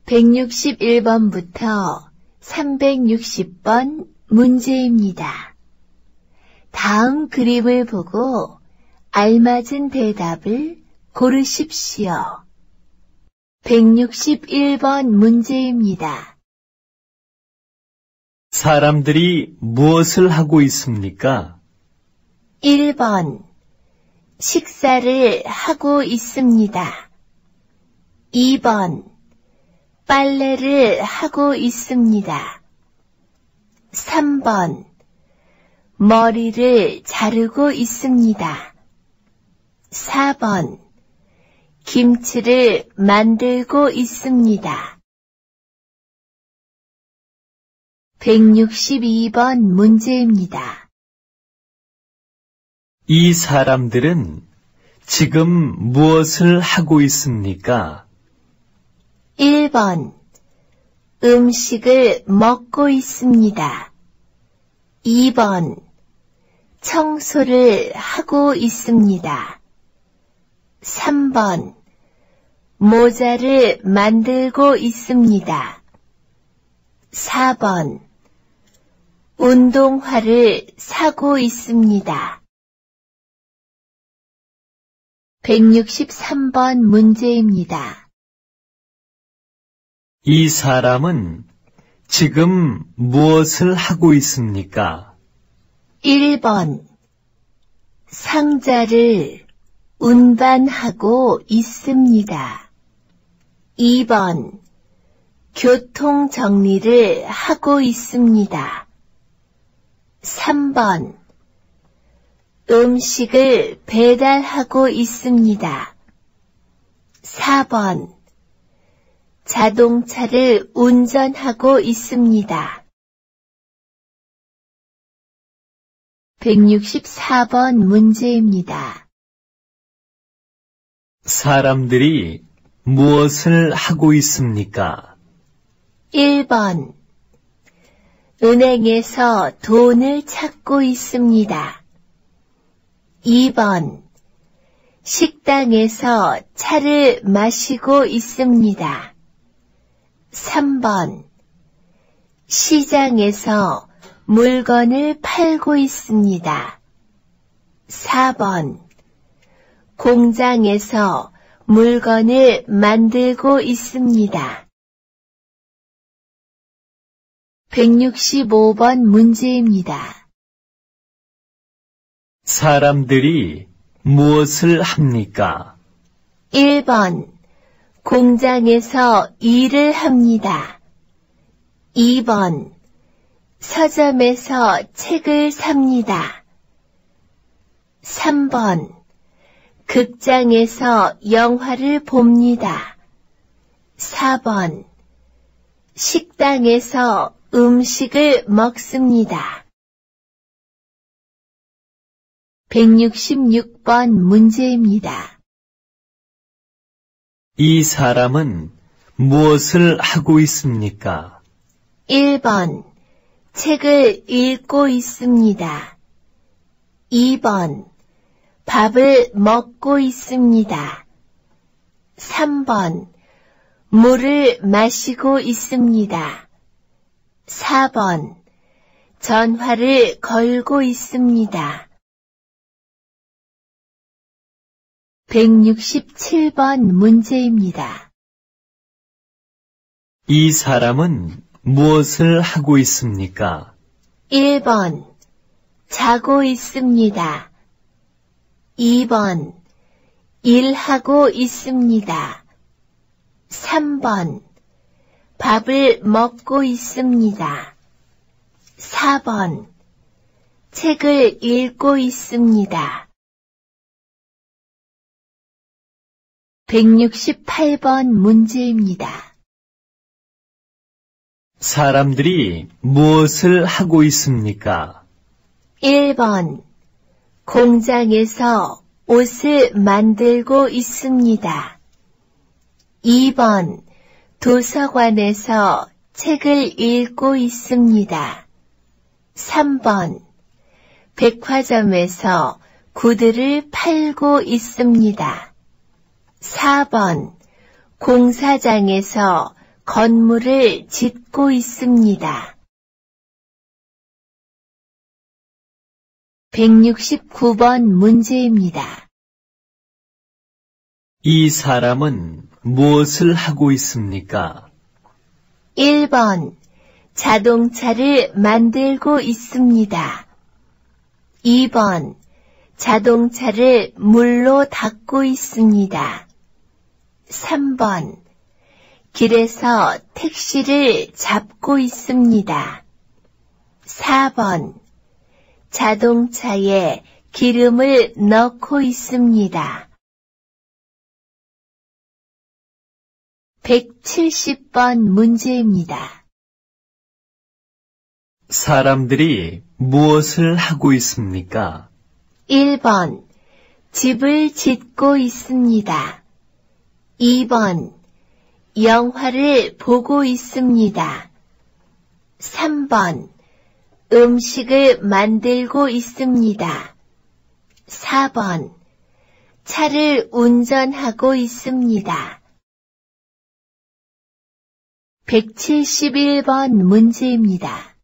161번부터 360번 문제입니다. 다음 그림을 보고 알맞은 대답을 고르십시오. 161번 문제입니다. 사람들이 무엇을 하고 있습니까? 1번 식사를 하고 있습니다. 2번 빨래를 하고 있습니다. 3번 머리를 자르고 있습니다. 4번 김치를 만들고 있습니다. 162번 문제입니다. 이 사람들은 지금 무엇을 하고 있습니까? 1번 음식을 먹고 있습니다. 2번 청소를 하고 있습니다. 3번 모자를 만들고 있습니다. 4번 운동화를 사고 있습니다. 163번 문제입니다. 이 사람은 지금 무엇을 하고 있습니까? 1번 상자를 운반하고 있습니다. 2번 교통 정리를 하고 있습니다. 3번 음식을 배달하고 있습니다. 4번 자동차를 운전하고 있습니다. 164번 문제입니다. 사람들이 무엇을 하고 있습니까? 1번 은행에서 돈을 찾고 있습니다. 2번 식당에서 차를 마시고 있습니다. 3번 시장에서 물건을 팔고 있습니다. 4번 공장에서 물건을 만들고 있습니다. 165번 문제입니다. 사람들이 무엇을 합니까? 1번 공장에서 일을 합니다. 2번 서점에서 책을 삽니다. 3번 극장에서 영화를 봅니다. 4번 식당에서 음식을 먹습니다. 166번 문제입니다. 이 사람은 무엇을 하고 있습니까? 1번 책을 읽고 있습니다. 2번 밥을 먹고 있습니다. 3번 물을 마시고 있습니다. 4번 전화를 걸고 있습니다. 167번 문제입니다. 이 사람은 무엇을 하고 있습니까? 1번 자고 있습니다. 2번 일하고 있습니다. 3번 밥을 먹고 있습니다. 4번 책을 읽고 있습니다. 168번 문제입니다. 사람들이 무엇을 하고 있습니까? 1번 공장에서 옷을 만들고 있습니다. 2번 도서관에서 책을 읽고 있습니다. 3번 백화점에서 구두를 팔고 있습니다. 4번 공사장에서 건물을 짓고 있습니다. 169번 문제입니다. 이 사람은 무엇을 하고 있습니까? 1번 자동차를 만들고 있습니다. 2번 자동차를 물로 닦고 있습니다. 3번 길에서 택시를 잡고 있습니다. 4번 자동차에 기름을 넣고 있습니다. 170번 문제입니다. 사람들이 무엇을 하고 있습니까? 1번 집을 짓고 있습니다. 2번 영화를 보고 있습니다. 3번 음식을 만들고 있습니다. 4번 차를 운전하고 있습니다. 171번 문제입니다.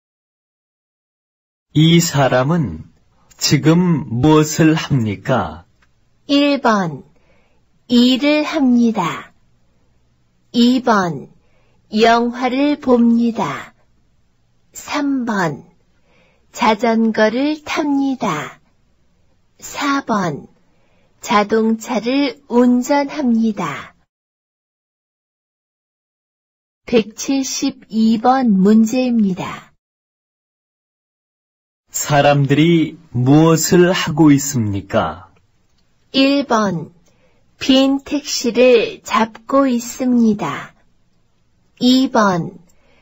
이 사람은 지금 무엇을 합니까? 1번 일을 합니다. 2번 영화를 봅니다. 3번 자전거를 탑니다. 4번 자동차를 운전합니다. 172번 문제입니다. 사람들이 무엇을 하고 있습니까? 1번 빈 택시를 잡고 있습니다. 2번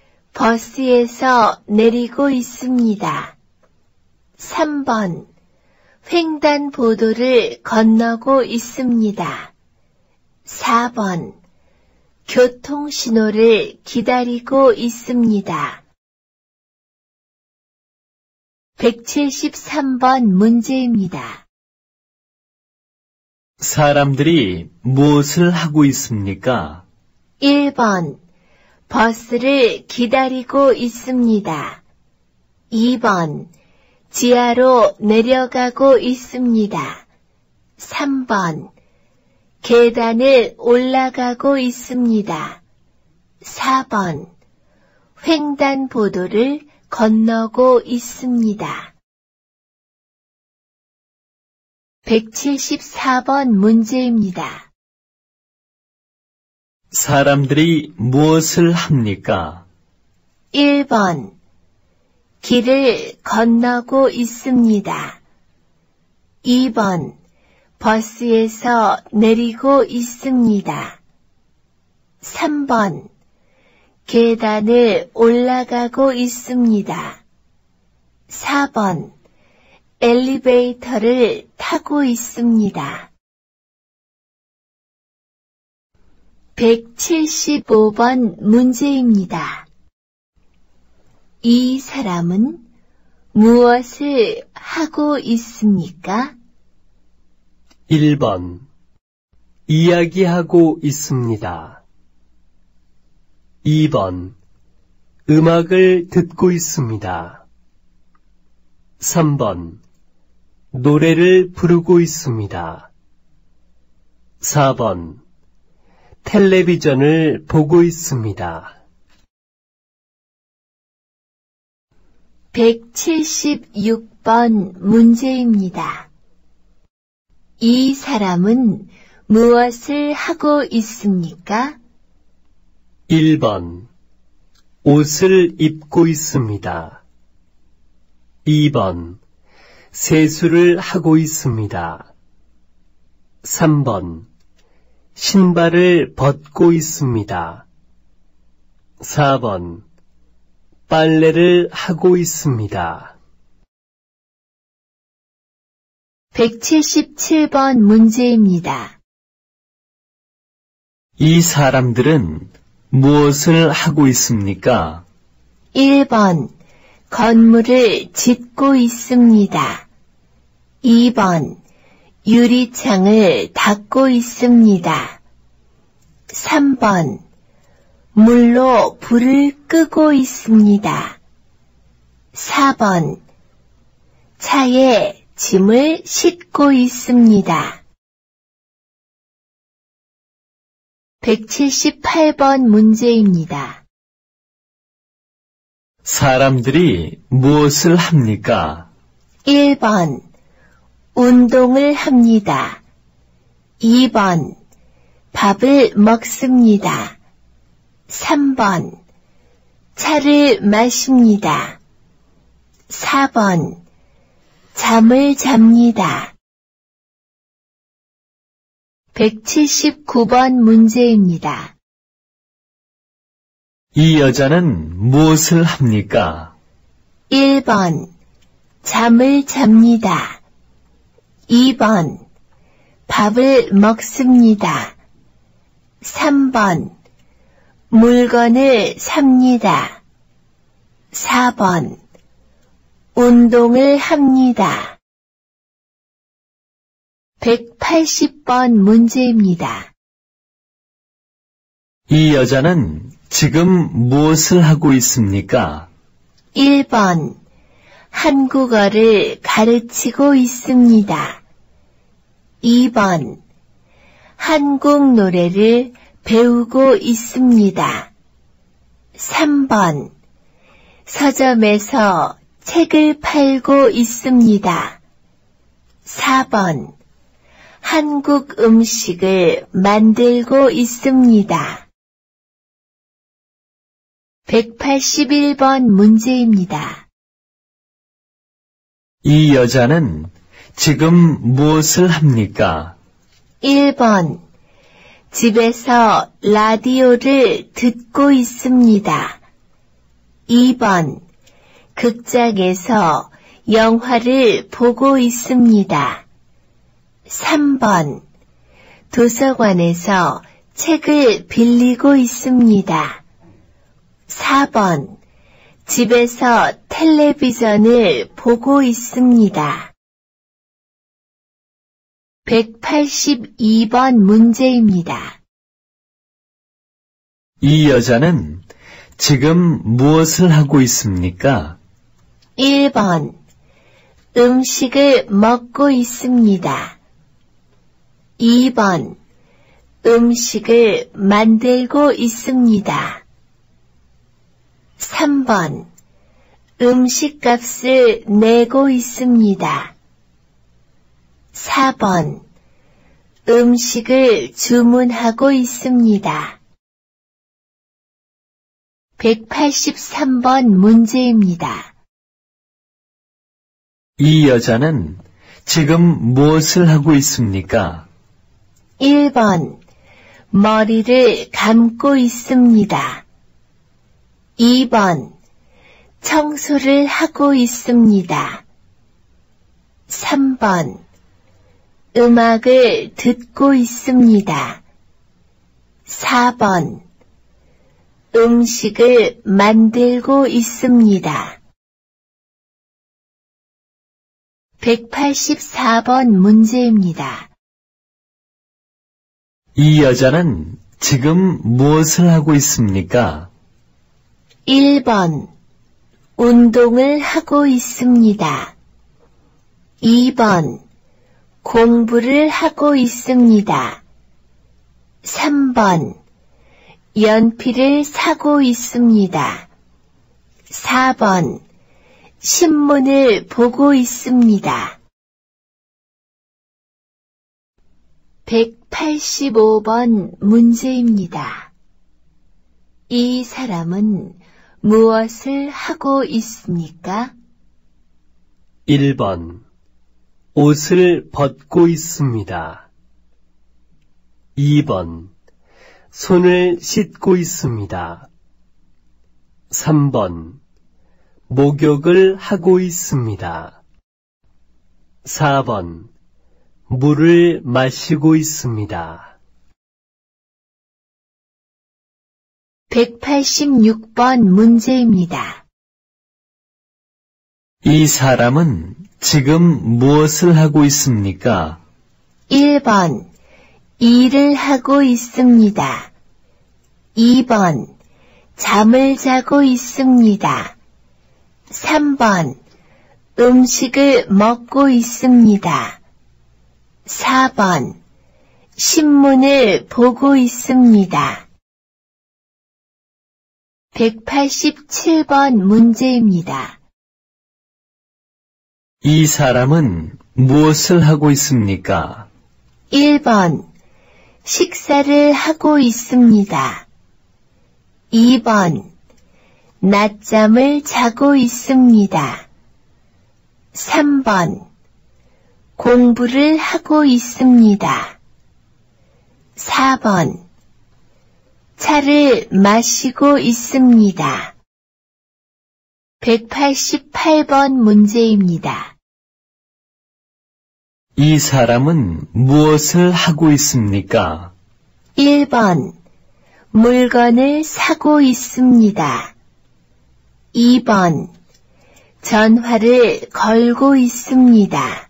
버스에서 내리고 있습니다. 3번 횡단보도를 건너고 있습니다. 4번 교통신호를 기다리고 있습니다. 173번 문제입니다. 사람들이 무엇을 하고 있습니까? 1번 버스를 기다리고 있습니다. 2번 지하로 내려가고 있습니다. 3번 계단을 올라가고 있습니다. 4번 횡단보도를 건너고 있습니다. 174번 문제입니다. 사람들이 무엇을 합니까? 1번 길을 건너고 있습니다. 2번 버스에서 내리고 있습니다. 3번 계단을 올라가고 있습니다. 4번 엘리베이터를 타고 있습니다. 175번 문제입니다. 이 사람은 무엇을 하고 있습니까? 1번 이야기하고 있습니다. 2번 음악을 듣고 있습니다. 3번 노래를 부르고 있습니다. 4번 텔레비전을 보고 있습니다. 176번 문제입니다. 이 사람은 무엇을 하고 있습니까? 1번 옷을 입고 있습니다. 2번 세수를 하고 있습니다. 3번 신발을 벗고 있습니다. 4번 빨래를 하고 있습니다. 177번 문제입니다. 이 사람들은 무엇을 하고 있습니까? 1번 건물을 짓고 있습니다. 2번 유리창을 닦고 있습니다. 3번 물로 불을 끄고 있습니다. 4번 차에 짐을 싣고 있습니다. 178번 문제입니다. 사람들이 무엇을 합니까? 1번 운동을 합니다. 2번 밥을 먹습니다. 3번 차를 마십니다. 4번 잠을 잡니다. 179번 문제입니다. 이 여자는 무엇을 합니까? 1번 잠을 잡니다. 2번 밥을 먹습니다. 3번 물건을 삽니다. 4번 운동을 합니다. 180번 문제입니다. 이 여자는 지금 무엇을 하고 있습니까? 1번 한국어를 가르치고 있습니다. 2번 한국 노래를 배우고 있습니다. 3번 서점에서 책을 팔고 있습니다. 4번 한국 음식을 만들고 있습니다. 181번 문제입니다. 이 여자는 지금 무엇을 합니까? 1번 집에서 라디오를 듣고 있습니다. 2번 극장에서 영화를 보고 있습니다. 3번 도서관에서 책을 빌리고 있습니다. 4번 집에서 텔레비전을 보고 있습니다. 182번 문제입니다. 이 여자는 지금 무엇을 하고 있습니까? 1번 음식을 먹고 있습니다. 2번 음식을 만들고 있습니다. 3번 음식값을 내고 있습니다. 4번 음식을 주문하고 있습니다. 183번 문제입니다. 이 여자는 지금 무엇을 하고 있습니까? 1번 머리를 감고 있습니다. 2번 청소를 하고 있습니다. 3번 음악을 듣고 있습니다. 4번 음식을 만들고 있습니다. 184번 문제입니다. 이 여자는 지금 무엇을 하고 있습니까? 1번 운동을 하고 있습니다. 2번 공부를 하고 있습니다. 3번 연필을 사고 있습니다. 4번 신문을 보고 있습니다. 185번 문제입니다. 이 사람은 무엇을 하고 있습니까? 1번 옷을 벗고 있습니다. 2번 손을 씻고 있습니다. 3번 목욕을 하고 있습니다. 4번 물을 마시고 있습니다. 186번 문제입니다. 이 사람은 지금 무엇을 하고 있습니까? 1번 일을 하고 있습니다. 2번 잠을 자고 있습니다. 3번 음식을 먹고 있습니다. 4번 신문을 보고 있습니다. 187번 문제입니다. 이 사람은 무엇을 하고 있습니까? 1번 식사를 하고 있습니다. 2번 낮잠을 자고 있습니다. 3번 공부를 하고 있습니다. 4번 차를 마시고 있습니다. 188번 문제입니다. 이 사람은 무엇을 하고 있습니까? 1번 물건을 사고 있습니다. 2번 전화를 걸고 있습니다.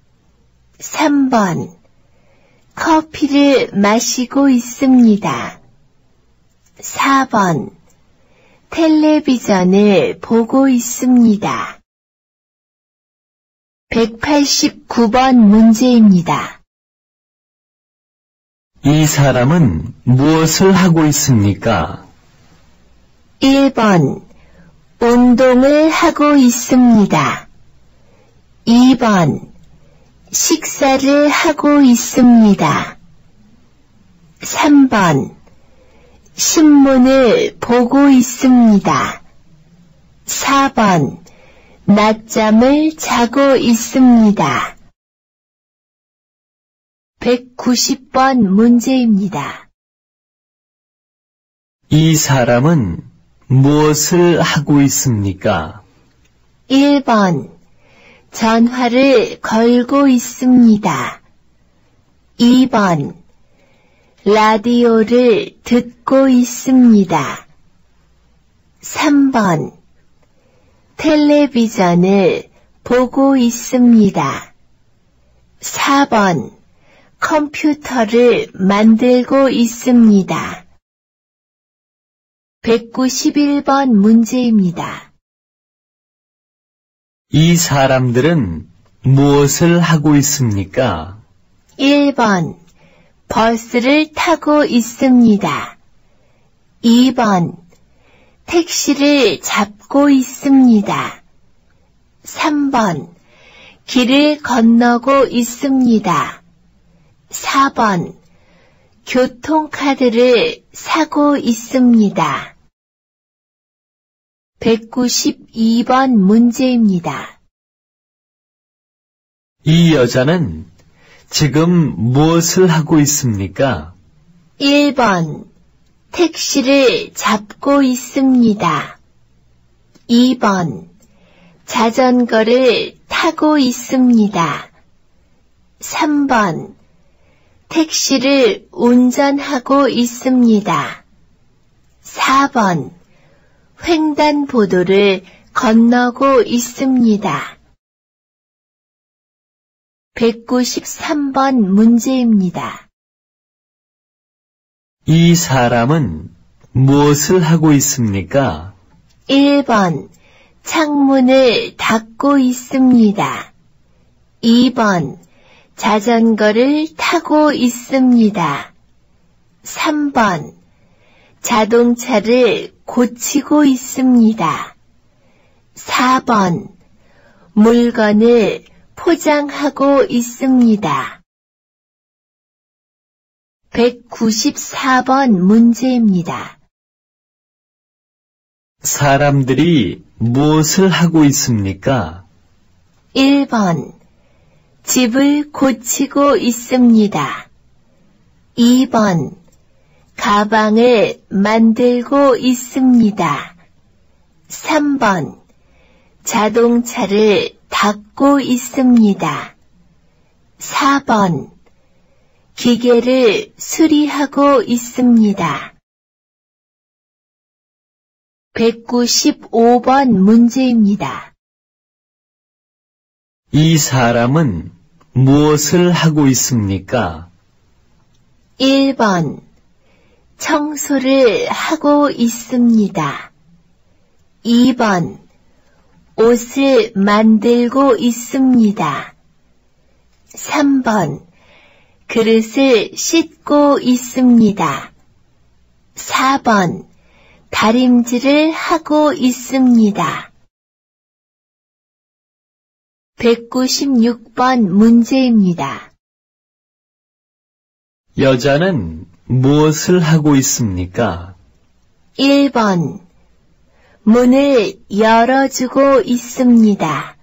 3번 커피를 마시고 있습니다. 4번 텔레비전을 보고 있습니다. 189번 문제입니다. 이 사람은 무엇을 하고 있습니까? 1번 운동을 하고 있습니다. 2번 식사를 하고 있습니다. 3번 신문을 보고 있습니다. 4번 낮잠을 자고 있습니다. 190번 문제입니다. 이 사람은 무엇을 하고 있습니까? 1번 전화를 걸고 있습니다. 2번 라디오를 듣고 있습니다. 3번 텔레비전을 보고 있습니다. 4번 컴퓨터를 만들고 있습니다. 191번 문제입니다. 이 사람들은 무엇을 하고 있습니까? 1번 버스를 타고 있습니다. 2번 택시를 잡고 있습니다. 3번 길을 건너고 있습니다. 4번 교통카드를 사고 있습니다. 192번 문제입니다. 이 여자는 지금 무엇을 하고 있습니까? 1번 택시를 잡고 있습니다. 2번 자전거를 타고 있습니다. 3번 택시를 운전하고 있습니다. 4번 횡단보도를 건너고 있습니다. 193번 문제입니다. 이 사람은 무엇을 하고 있습니까? 1번 창문을 닫고 있습니다. 2번 자전거를 타고 있습니다. 3번 자동차를 고치고 있습니다. 4번 물건을 포장하고 있습니다. 194번 문제입니다. 사람들이 무엇을 하고 있습니까? 1번 집을 고치고 있습니다. 2번 가방을 만들고 있습니다. 3번 자동차를 닦고 있습니다. 4번 기계를 수리하고 있습니다. 195번 문제입니다. 이 사람은 무엇을 하고 있습니까? 1번 청소를 하고 있습니다. 2번 옷을 만들고 있습니다. 3번 그릇을 씻고 있습니다. 4번 다림질을 하고 있습니다. 196번 문제입니다. 여자는 무엇을 하고 있습니까? 1번 문을 열어주고 있습니다.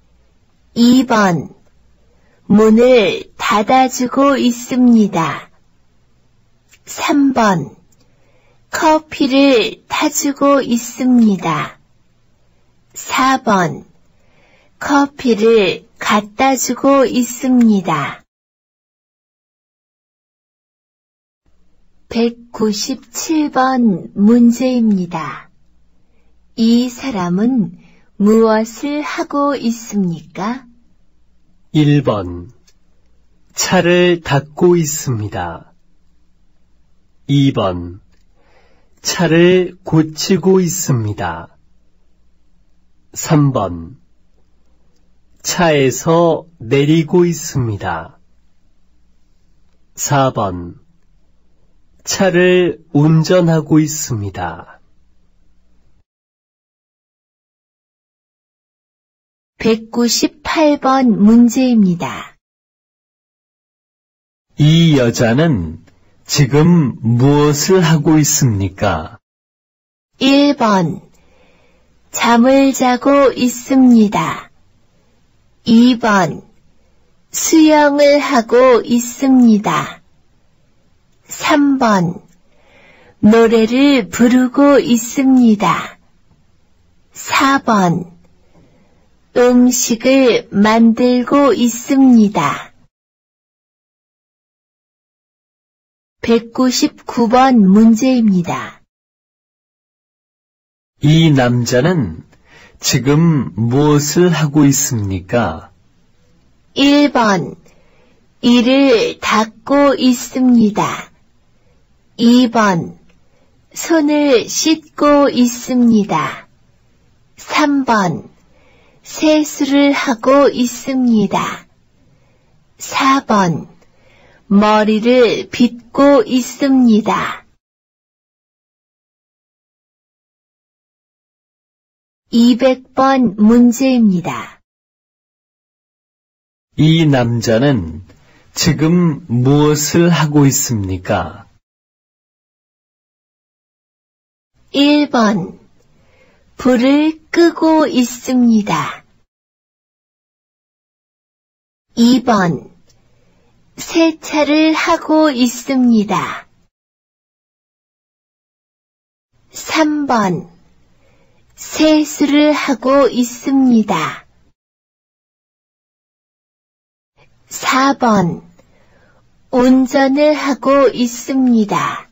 2번 문을 닫아주고 있습니다. 3번 커피를 타주고 있습니다. 4번 커피를 갖다 주고 있습니다. 197번 문제입니다. 이 사람은 무엇을 하고 있습니까? 1번 차를 닦고 있습니다. 2번 차를 고치고 있습니다. 3번 차에서 내리고 있습니다. 4번 차를 운전하고 있습니다. 198번 문제입니다. 이 여자는 지금 무엇을 하고 있습니까? 1번 잠을 자고 있습니다. 2번 수영을 하고 있습니다. 3번 노래를 부르고 있습니다. 4번 음식을 만들고 있습니다. 199번 문제입니다. 이 남자는 지금 무엇을 하고 있습니까? 1번 이를 닦고 있습니다. 2번 손을 씻고 있습니다. 3번 세수를 하고 있습니다. 4번 머리를 빗고 있습니다. 200번 문제입니다. 이 남자는 지금 무엇을 하고 있습니까? 1번 불을 끄고 있습니다. 2번 세차를 하고 있습니다. 3번 세수를 하고 있습니다. 4번 운전을 하고 있습니다.